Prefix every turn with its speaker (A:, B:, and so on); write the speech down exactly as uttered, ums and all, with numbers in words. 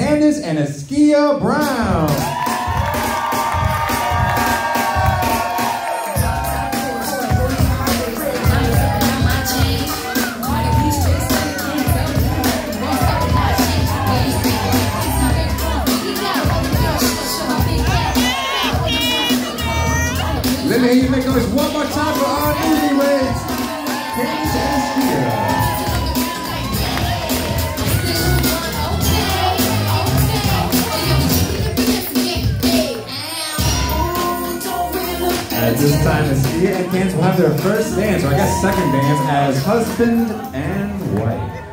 A: Candace and Askia Brown. Let me hear you make noise one more time for our newlyweds, Candace and Askia. At this time, Askia and Candace will have their first dance, or I guess second dance, as husband and wife.